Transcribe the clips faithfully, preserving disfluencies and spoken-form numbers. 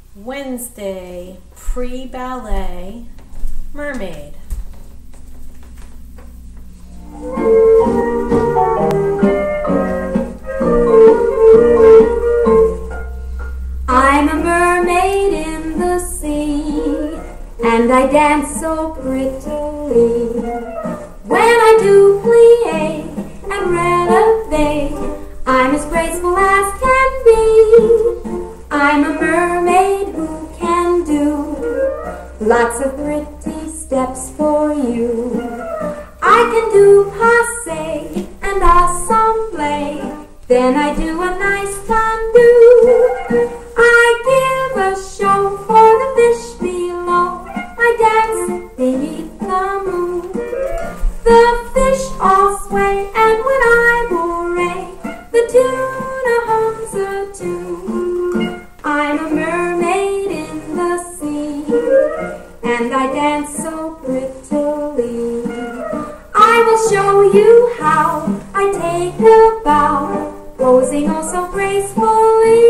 Wednesday, pre-ballet, Mermaid. I'm a mermaid in the sea, and I dance so prettily. When I do plie and releve, I'm as graceful as can be. I'm a mermaid who can do lots of pretty steps for you. I can do passe and assemble, then I do a nice tendu. I give a show for the fish below, I dance beneath the moon. The fish all sway, and when I bourre, the tuna hums a tune. I'm a mermaid in the sea, and I dance so prettily. I will show you how I take a bow, posing oh so gracefully.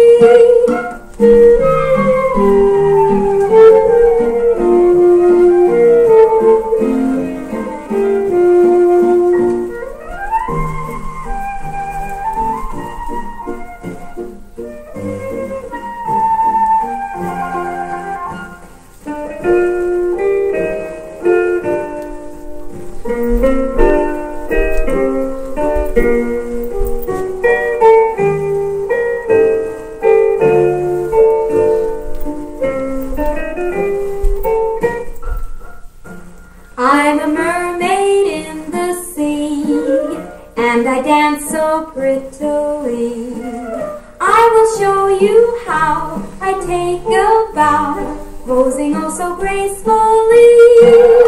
I'm a mermaid in the sea, and I dance so prettily. I will show you how I take a bow, posing oh so gracefully.